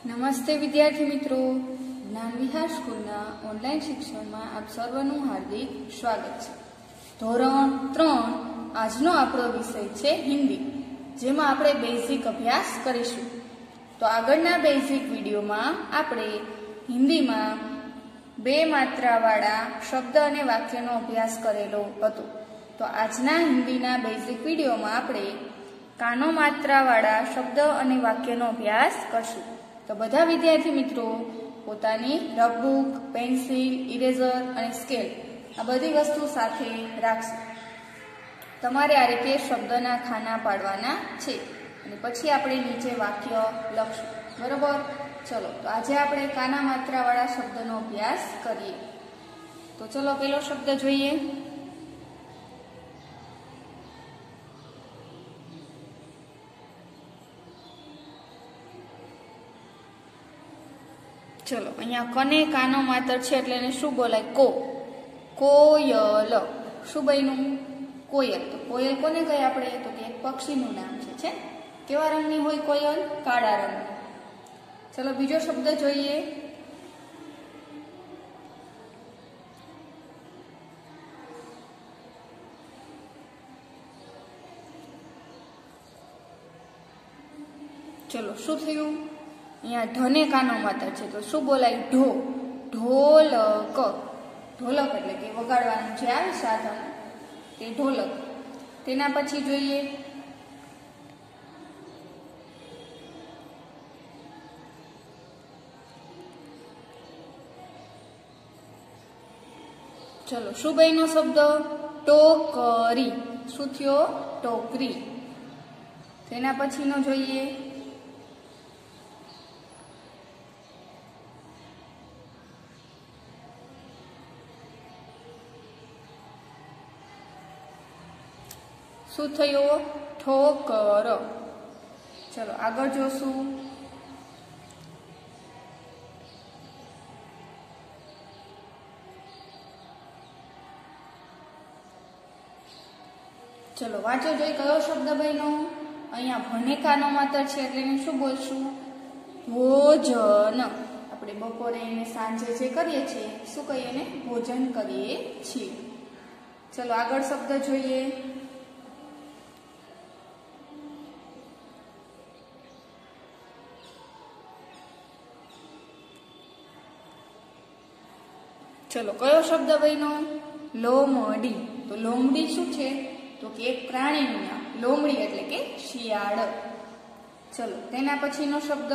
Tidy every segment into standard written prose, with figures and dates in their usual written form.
નમસ્તે વિદ્યાર્થી મિત્રો, જ્ઞાન વિહાર સ્કૂલના ઓનલાઈન શિક્ષણમાં આપ સર્વનું હાર્દિક સ્વાગત છે। ધોરણ 3 આજનો આપણો વિષય છે હિન્દી, જેમાં આપણે બેઝિક અભ્યાસ કરીશું। તો આગળના બેઝિક વિડીયોમાં આપણે હિન્દીમાં બે માત્રાવાળા શબ્દ અને વાક્યનો અભ્યાસ કરેલો હતો। તો આજના હિન્દીના બેઝિક વિડીયોમાં આપણે કાનો માત્રાવાળા શબ્દ અને વાક્યનો અભ્યાસ કરશું। તો બધા વિદ્યાર્થી મિત્રો પોતાની રફબુક, પેન્સિલ, ઇરેઝર અને સ્કેલ આ બધી વસ્તુ સાથે રાખશો। તમારે આ રીતે શબ્દના ખાના પાડવાના છે અને પછી આપણે નીચે વાક્ય લખશું, બરોબર? ચલો, તો આજે આપણે કાના માત્રાવાળા શબ્દનો અભ્યાસ કરીએ। તો ચલો પેલો શબ્દ જોઈએ। चलो अहींया कने कानो मातर छे एटले एने शुं बोलाय? को। कोयल शुं बन्युं? कोयल। तो कोयल कोने कहे आपणे? तो के एक पक्षीनुं नाम छे। केवा रंगनी होय कोयल? काळा रंगनी। चलो बीजो शब्द जोईए। चलो शुं थयुं? अहींया ढने कानो मातर छे तो शुं बोलाय? ढो। ढोलक। ढोलक एटले के वगाड़वानुं जे आवे साधन ते ढोलक। तेना पछी जोईए चलो शुं बन्यो शब्द? टोकरी। शुं थयो? टोकरी। तेना पछीनो जोईए शुं थयो? ठोकर। चलो आगळ जोशुं। चलो वांचो जोई कयो शब्द बन्यो? अहींया भणेकानो मातर छे એટલે એને શું બોલશું? ભોજન। આપણે બપોરે અને સાંજે જે કરીએ છીએ શું કહીએ ને? ભોજન કરીએ છીએ। ચલો આગળ શબ્દ જોઈએ। चलो कयो शब्द बन्यो? लोमड़ी। तो लोमड़ी शुं छे? तो के एक प्राणीनुं नाम। लोमड़ी एटले के शियाळ। चलो तेना पछीनो शब्द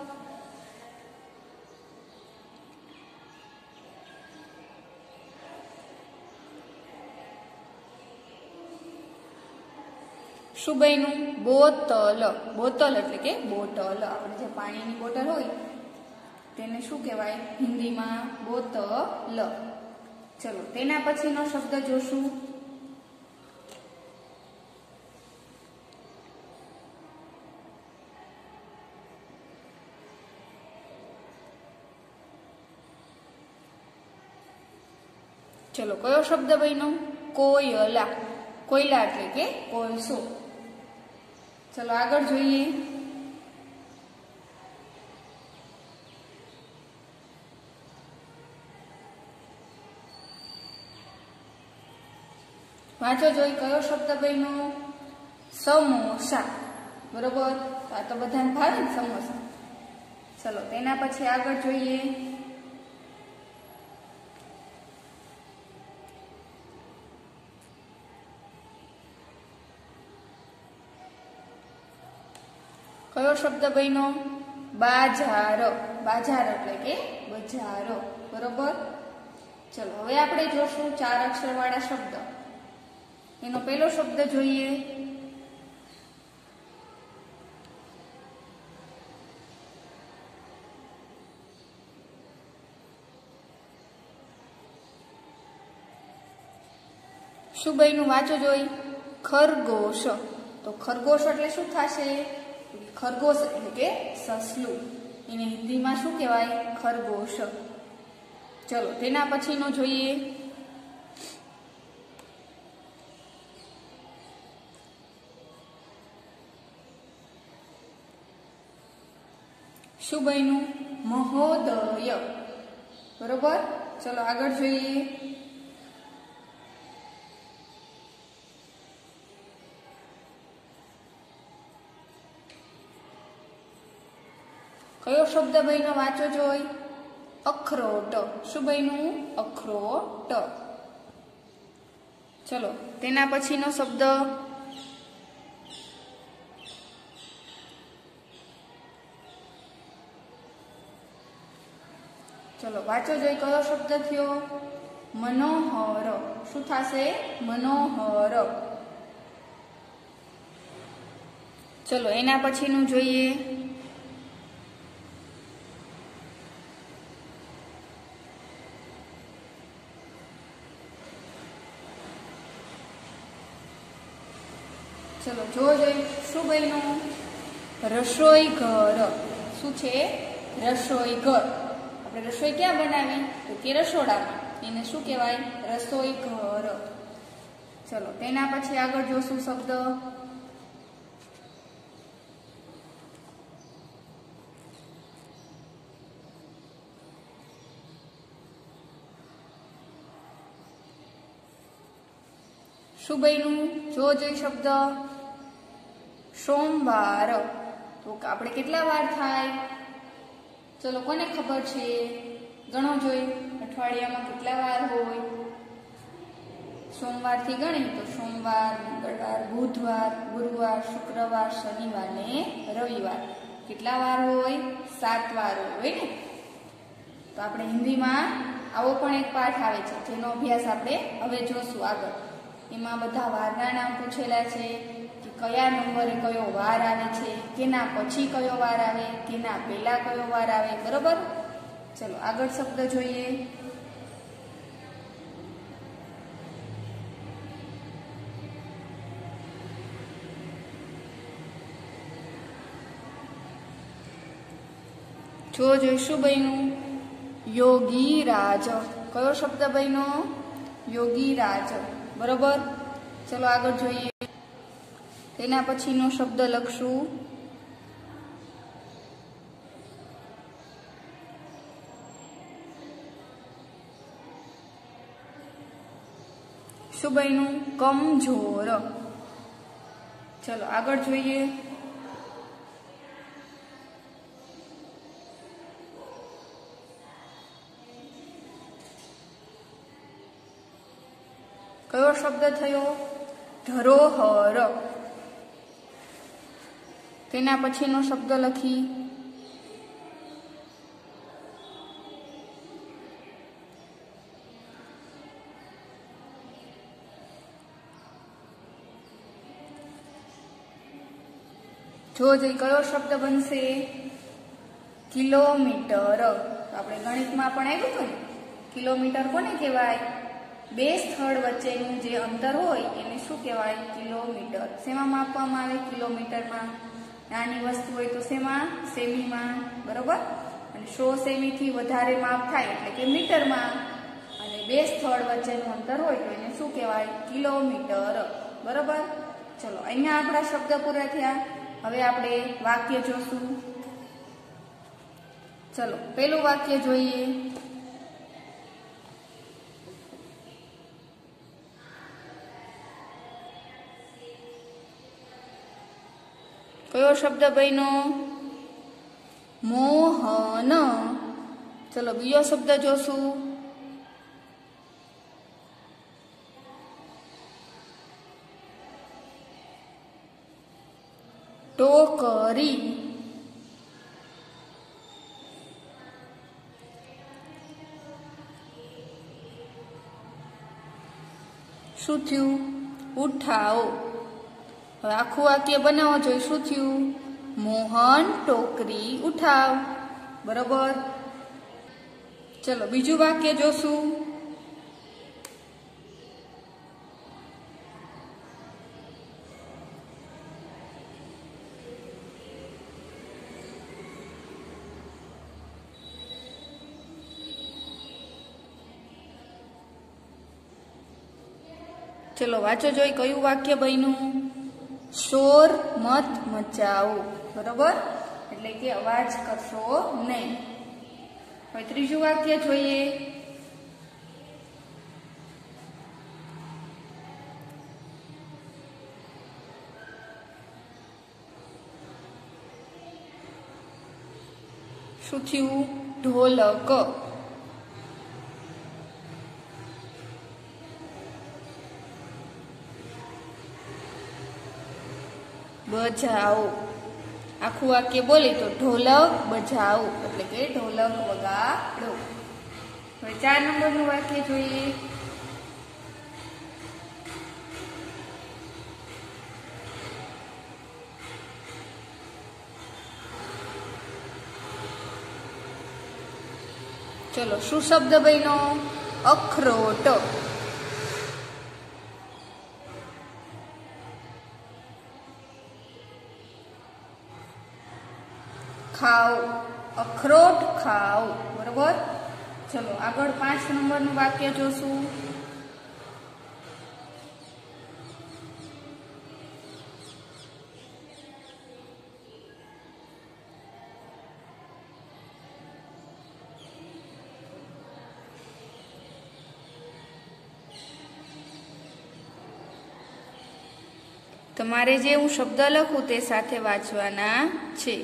शुं बन्युं? बोतल। बोतल एटले के बोटल। आपणे जे पाणीनी बोटल होय तेने शुं कहेवाय हिंदीमां? बोतल। चलो तेना पछीनो शब्द जोशुं। चलो कयो शब्द बन्यो? कोयला। कोयला एटले के कोळसो। चलो आगळ जोईए। वांचो जोई कयो शब्द बन्यो? समोसा। बरोबर? आ तो बधाने भावे ने समोसा। चलो तेना पछी आगळ जोईए। कयो शब्द बन्यो? बाजार। बाजार एटले के बजार। बरोबर? चलो हवे आपणे जोशुं 4 अक्षरवाळा शब्द। एनो पहेलो शब्द जोईए। शुं बन्युं? वांचो जोई। खरगोश। तो खरगोश एटले शुं थशे? खरगोश एटले के ससलुं। एने हिंदीमां शुं कहेवाय? खरगोश। चलो तेना पछीनो जोईए। શું બન્યું? મહોદય. બરોબર. ચલો આગળ જોઈએ. કયો શબ્દ બન્યો? વાંચો જોઈ. અખરોટ. શું બન્યું? અખરોટ. ચલો તેના પછીનો શબ્દ ચલો વાંચો જોઈ. કયો શબ્દ થયો? મનોહર. શું થશે? મનોહર. ચલો એના પછીનું જોઈએ. ચલો જો જોઈ. શું બન્યું? રસોઈ ઘર. શું છે? રસોઈ ઘર. આપણે રસોઈ ક્યાં બનાવી? તો કે રસોડામાં. એને શું કહેવાય? રસોઈ ઘર. ચલો તેના પછી આગળ જોશું શબ્દ શું બન્યું? જો જોઈ શબ્દ સોમવાર. તો આપણે કેટલા વાર થાય? ચલો કોને ખબર છે? ગણો જોઈ. અઠવાડિયામાં કેટલા વાર હોય? સોમવારથી ગણી તો સોમવાર, મંગળવાર, બુધવાર, ગુરુવાર, શુક્રવાર, શનિવાર ને રવિવાર. કેટલા વાર હોય? 7 વાર હોય ને. તો આપણે હિન્દીમાં આવો પણ એક પાઠ આવે છે જેનો અભ્યાસ આપણે હવે જોશું આગળ. એમાં બધા વારના નામ પૂછેલા છે કે કયા નંબરે કયો વાર આવે છે, કેના પછી કયો વાર આવે, કેના પહેલા કયો વાર આવે. બરોબર. ચલો આગળ શબ્દ જોઈએ. જો જોઈશું બન્યું? યોગી રાજ. કયો શબ્દ બન્યો? યોગી રાજ. બરોબર. ચલો આગળ જોઈએ. તેના પછીનો શબ્દ લખશું શું બન્યું? કમજોર. ચલો આગળ જોઈએ. કયો શબ્દ થયો? ધરોહર. તેના પછીનો શબ્દ લખી જોજે કયો શબ્દ બનશે? કિલોમીટર. આપણે ગણિતમાં પણ આવ્યું હતું ને, કિલોમીટર કોને કહેવાય? બે સ્થળ વચ્ચેનું જે અંતર હોય એને શું કહેવાય? કિલોમીટર. શેમાં માપવામાં આવે? કિલોમીટરમાં. નાની વસ્તુ હોય તો શેમાં? સેમીમાં. બરોબર. અને 100 સેમીથી વધારે માપ થાય એટલે કે મીટરમાં. અને બે સ્થળ વચ્ચેનું અંતર હોય તો એને શું કહેવાય? કિલોમીટર. બરોબર. ચલો અહીંયા આપણા શબ્દ પૂરા થયા. હવે આપણે વાક્ય જોશું. ચલો પેલું વાક્ય જોઈએ. કયો શબ્દ બન્યો? મોહન. ચલો બીજો શબ્દ જોશું. ટોકરી. શું થયું? ઉઠાવો. હવે આખું વાક્ય બનાવવા જોઈએ. શું થયું? મોહન ટોકરી ઉઠાવ. બરોબર. ચલો બીજું વાક્ય જોશું. ચલો વાંચો જોઈ કયું વાક્ય બન્યું? શોર મત મચાવો. બરોબર. એટલે કે અવાજ કરશો નહીં. હવે ત્રીજું વાક્ય જોઈએ. શું થયું? ઢોલક. બજાઓ. આખું વાક્ય બોલી તો ઢોલક બજાઓ એટલે કે ઢોલક વગાડો. હવે 4 નંબરનું વાક્ય જોઈએ. ચલો, શું શબ્દ બન્યો? અખરોટ. ખાઓ. અખરોટ ખાઓ. બરોબર. ચલો આગળ 5 નંબરનું વાક્ય જોશું. તમારે જે હું શબ્દ લખું તે સાથે વાંચવાના છે.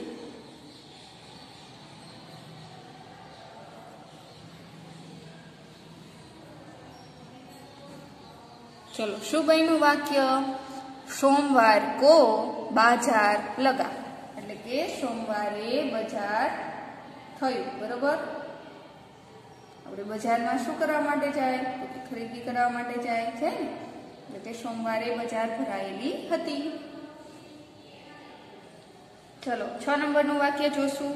चलो, શું બન્યું વાક્ય? સોમવાર કો બાજાર લગા એટલે કે સોમવારે બજાર થયું. બરોબર. આપણે બજારમાં શું કરવા માટે જાય? તો ખરીદી કરવા માટે જાય છે ને, એટલે કે સોમવારે બજાર ભરાયેલી હતી. ચલો 6 નંબરનું વાક્ય જોશું.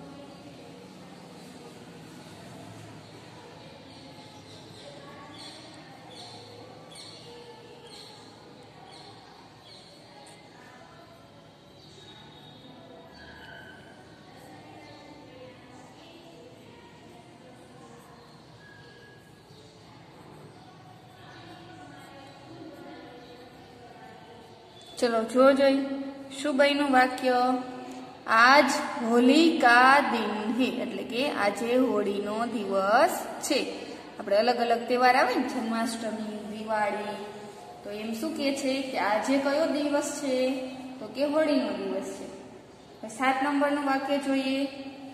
चलो जो શું બન્યું વાક્ય? આજ હોલિકા દિન હે એટલે કે આજે હોળીનો દિવસ છે. આપણે અલગ અલગ તહેવાર આવે ને, જન્માષ્ટમી, દિવાળી, તો એમ શું કહે છે કે આજે કયો દિવસ છે? તો કે હોળીનો દિવસ છે. 7 નંબરનું વાક્ય જોઈએ.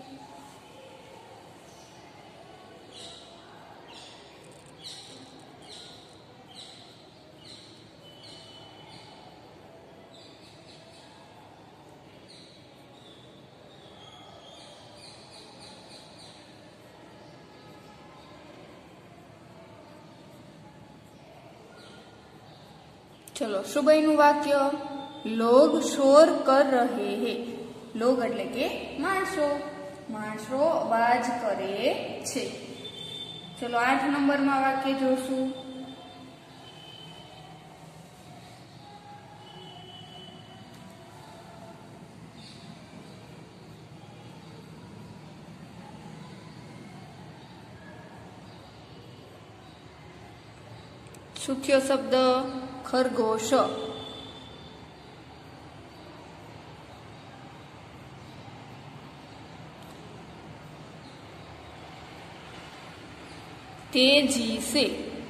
चलो શું બન્યું વાક્ય? લોગ શોર કર રહે હે. લોગ એટલે કે માણસો. માણસો અવાજ કરે છે. ચલો 8 નંબરમાં વાક્ય જોશું. શું થયો શબ્દ? ખરગોશ. तेजी से.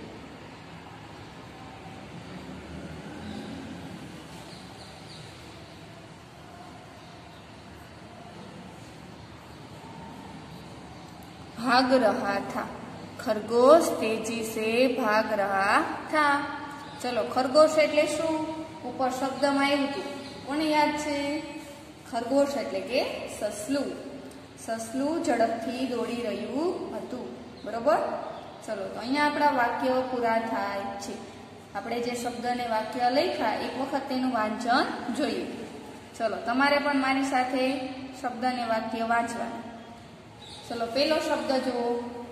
भाग रहा था. खरगोश तेजी से भाग रहा था. चलो खरगोश એટલે શું? ઉપર શબ્દમાં આવ્યું હતું, કોને યાદ છે? ખરગોશ એટલે કે સસલું. સસલું ઝડપથી દોડી રહ્યું હતું. બરોબર. ચલો તો અહીંયા આપણા વાક્ય પૂરા થાય છે. આપણે જે શબ્દ અને વાક્ય લખ્યા એક વખત તેનું વાંચન જોઈએ. ચલો તમારે પણ મારી સાથે શબ્દ અને વાક્ય વાંચવાના. ચલો પહેલો શબ્દ જુઓ.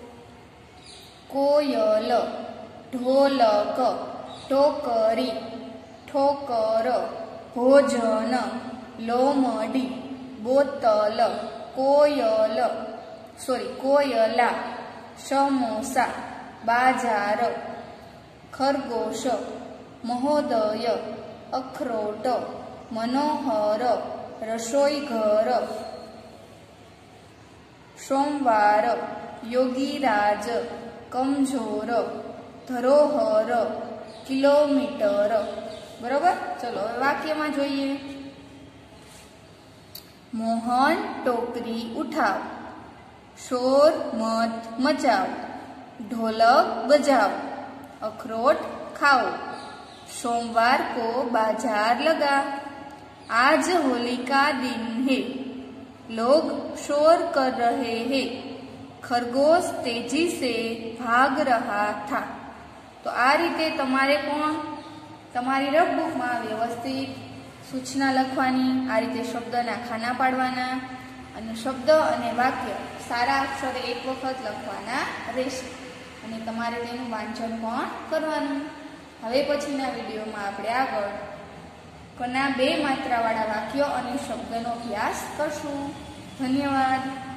કોયલ, ઢોલક, ટોકરી, ઠોકર, ભોજન, લોમડી, બોતલ, કોયલા, સમોસા, બાજાર, ખરગોશ, મહોદય, અખરોટ, મનોહર, રસોઈ ઘર, સોમવાર, યોગીરાજ, કમજોર, ધરોહર, કિલોમીટર. બરોબર. ચલો હવે વાક્યમાં જોઈએ. મોહન ટોકરી ઉઠાવ, शोर मत मचाओ, ढोलक बजाओ, अखरोट खाओ, सोमवार को बाजार लगा, आज होली का दिन है, लोग शोर कर रहे हैं, खरगोश तेजी से भाग रहा था. तो आ रीते तमारे पण तमारी रफबुक में व्यवस्थित सूचना लखवानी, आ रीते शब्दना खाना पाडवाना અને શબ્દ અને વાક્ય સારા અક્ષરે એક વખત લખવાના રહેશે અને તમારે તેનું વાંચન પણ કરવાનું. હવે પછીના વિડીયોમાં આપણે આગળ કના 2 માત્રાવાળા વાક્યો અને શબ્દનો અભ્યાસ કરશું. ધન્યવાદ.